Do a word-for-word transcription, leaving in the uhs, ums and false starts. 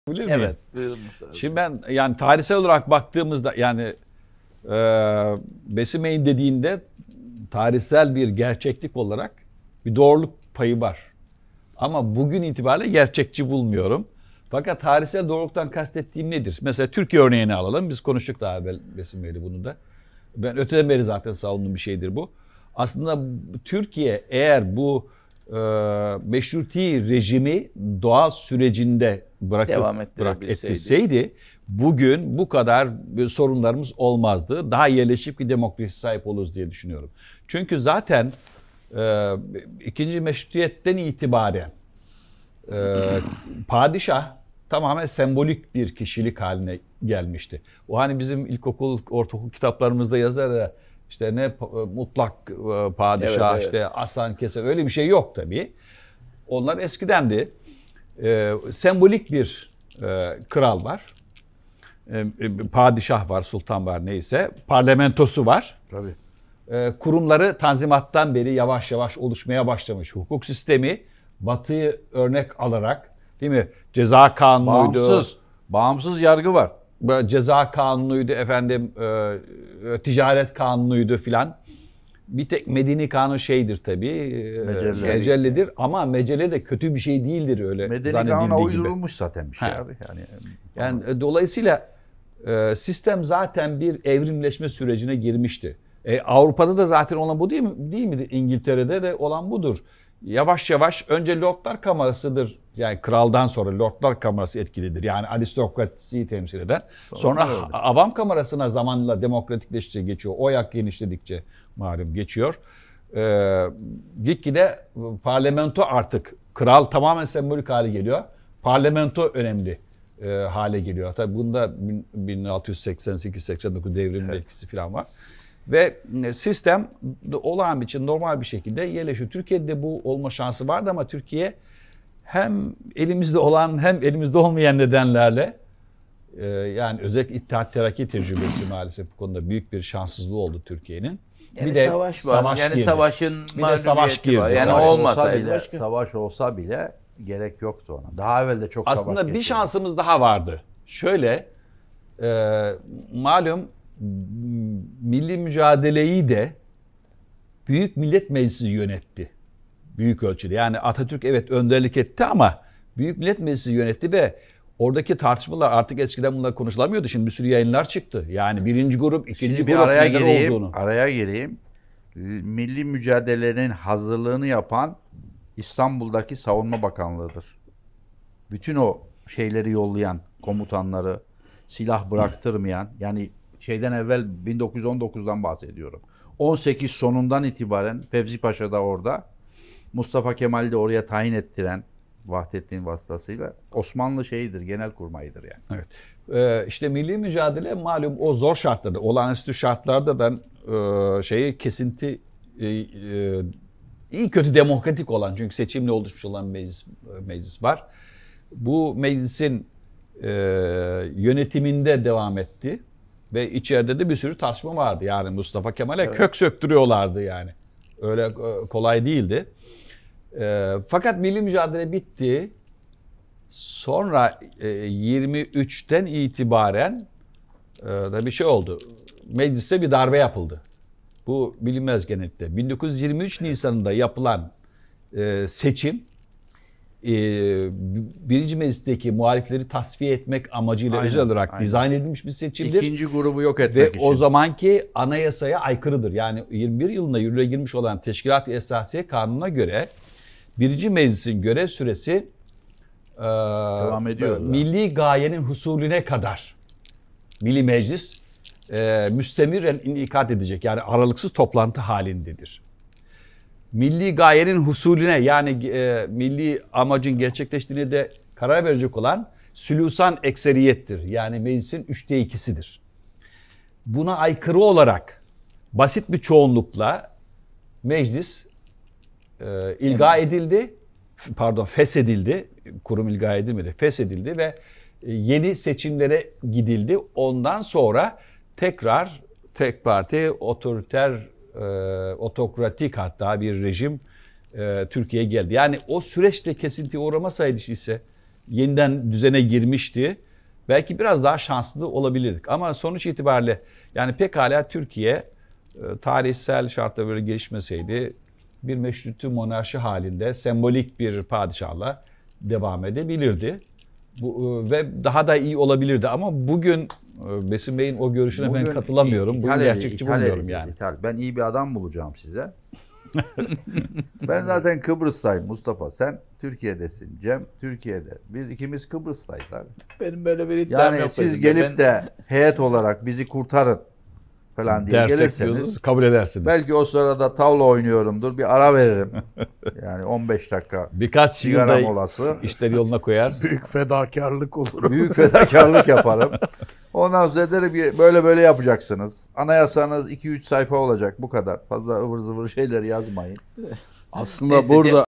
Bilir miyim? Evet. Buyurun Mustafa. Şimdi ben yani tarihsel olarak baktığımızda yani e, Besim Bey'in dediğinde tarihsel bir gerçeklik olarak bir doğruluk payı var. Ama bugün itibariyle gerçekçi bulmuyorum. Fakat tarihsel doğruluktan kastettiğim nedir? Mesela Türkiye örneğini alalım. Biz konuştuk daha evvel Besim Bey'le bunu da. Ben öteden beri zaten savunduğum bir şeydir bu. Aslında Türkiye eğer bu e, meşruti rejimi doğal sürecinde bırakıp Devam bırak ettirebilseydi. ettirseydi bugün bu kadar sorunlarımız olmazdı. Daha yerleşik bir demokrasi sahip oluruz diye düşünüyorum. Çünkü zaten e, ikinci meşrutiyetten itibaren e, padişah tamamen sembolik bir kişilik haline gelmişti. O hani bizim ilkokul, ortaokul kitaplarımızda yazar ya, işte ne mutlak padişah, Evet, evet. işte aslan keser, öyle bir şey yok tabii. Onlar eskidendi. Ee, sembolik bir e, kral var. Ee, padişah var, sultan var neyse. Parlamentosu var. Tabii. Ee, kurumları Tanzimat'tan beri yavaş yavaş oluşmaya başlamış. Hukuk sistemi Batı'yı örnek alarak, değil mi? Ceza kanunuydu. Bağımsız, bağımsız yargı var. Ceza kanunuydu efendim, e, ticaret kanunuydu filan. Bir tek Medeni kanun şeydir tabii, Mecelli. mecellidir ama mecelle de kötü bir şey değildir öyle Medeni zannedildiği kanuna gibi. uydurulmuş zaten bir şey Ha. abi. Yani, Yani e, dolayısıyla e, sistem zaten bir evrimleşme sürecine girmişti. E, Avrupa'da da zaten olan bu değil mi? Değil midir? İngiltere'de de olan budur. Yavaş yavaş önce Lordlar Kamerası'dır. Yani kraldan sonra Lordlar Kamerası etkilidir. Yani aristokrasiyi temsil eden. Sonra, Sonra sonra Avam Kamerası'na zamanla demokratikleştikçe geçiyor. Oy hakkı genişledikçe malum geçiyor. Ee, gitgide parlamento artık kral tamamen sembolik hale geliyor. Parlamento önemli e, hale geliyor. Tabii bunda bin altı yüz seksen sekiz seksen dokuz devriminin Evet. etkisi falan var. Ve sistem olağan için normal bir şekilde yerleşiyor. Türkiye'de bu olma şansı vardı ama Türkiye hem elimizde olan hem elimizde olmayan nedenlerle e, yani özellikle İttihat Terakki tecrübesi maalesef bu konuda büyük bir şanssızlığı oldu Türkiye'nin. Yani bir de savaş var. savaş yani girdi. savaşın Bir de savaş mağlubiyeti var. girdi. Yani savaş olsa olmasaydı. bile, başka- savaş olsa bile gerek yoktu ona. Daha evvel de çok savaş Aslında bir geçirdi. şansımız daha vardı. Şöyle, e, malum m- milli mücadeleyi de Büyük Millet Meclisi yönetti. Büyük ölçüde. Yani Atatürk evet önderlik etti ama Büyük Millet Meclisi yönetti ve oradaki tartışmalar artık eskiden bunlar konuşulamıyordu. Şimdi bir sürü yayınlar çıktı. Yani birinci grup, ikinci Şimdi bir grup araya neler gireyim, olduğunu. araya gireyim. Milli mücadelenin hazırlığını yapan İstanbul'daki Savunma Bakanlığı'dır. Bütün o şeyleri yollayan komutanları, silah bıraktırmayan, yani şeyden evvel bin dokuz yüz on dokuzdan bahsediyorum. on sekiz sonundan itibaren Fevzi Paşa da orada, Mustafa Kemal'i de oraya tayin ettiren Vahdettin vasıtasıyla Osmanlı şeyidir, genelkurmayıdır yani. Evet. Ee, işte milli mücadele malum o zor şartlarda, olağanüstü şartlarda da e, şeyi kesinti e, e, iyi kötü demokratik olan, çünkü seçimle oluşmuş olan meclis, meclis var. Bu meclisin e, yönetiminde devam etti ve içeride de bir sürü tartışma vardı. Yani Mustafa Kemal'e Evet. kök söktürüyorlardı yani. Öyle e, kolay değildi. E, fakat milli mücadele bitti. Sonra e, yirmi üçten itibaren e, da bir şey oldu. Meclise bir darbe yapıldı. Bu bilinmez genellikle. bin dokuz yüz yirmi üç Nisan'ında yapılan e, seçim e, birinci meclisteki muhalifleri tasfiye etmek amacıyla Aynen, özel olarak aynen. dizayn edilmiş bir seçimdir. İkinci grubu yok Ve etmek için. o zamanki anayasaya aykırıdır. Yani yirmi bir yılında yürürlüğe girmiş olan Teşkilat-ı Esasiye Kanunu'na göre birinci meclisin görev süresi Devam ediyor da. milli gayenin husulüne kadar Milli Meclis e, müstemiren inikat edecek. Yani aralıksız toplantı halindedir. Milli gayenin husulüne, yani e, milli amacın gerçekleştiğine de karar verecek olan sülüsan ekseriyettir. Yani meclisin üçte ikisidir. Buna aykırı olarak basit bir çoğunlukla meclis e, ilga edildi. Pardon, feshedildi. Kurum ilga edilmedi. Feshedildi ve yeni seçimlere gidildi. Ondan sonra tekrar tek parti otoriter, e, otokratik hatta bir rejim e, Türkiye'ye geldi. Yani o süreçte kesintiye uğramasaydı ise yeniden düzene girmişti. Belki biraz daha şanslı olabilirdik. Ama sonuç itibariyle yani pekala Türkiye e, tarihsel şartla böyle gelişmeseydi bir meşrutu monarşi halinde sembolik bir padişahla devam edebilirdi. Bu, e, ve daha da iyi olabilirdi. Ama bugün e, Besim Bey'in o görüşüne Bugün ben katılamıyorum. Bugün İthal gerçekçi ithal bulmuyorum edeceğiz, yani. ithal. Ben iyi bir adam bulacağım size. Ben zaten Kıbrıs'tayım Mustafa. Sen Türkiye'desin. Cem Türkiye'de. Biz ikimiz Kıbrıs'tayız abi. Benim böyle bir iddiam Yani yok. siz benim gelip Ben- de heyet olarak bizi kurtarın falan diye Dersek gelirseniz diyorsunuz, kabul edersiniz. belki o sırada tavla oynuyorumdur. Bir ara veririm. Yani on beş dakika Birkaç sigara yılda molası. işleri yoluna koyar. büyük fedakarlık olur. Büyük fedakarlık yaparım. Ondan sonra derim ki böyle böyle yapacaksınız. Anayasanız iki üç sayfa olacak bu kadar. Fazla ıvır zıvır şeyleri yazmayın. Aslında Neyse, burada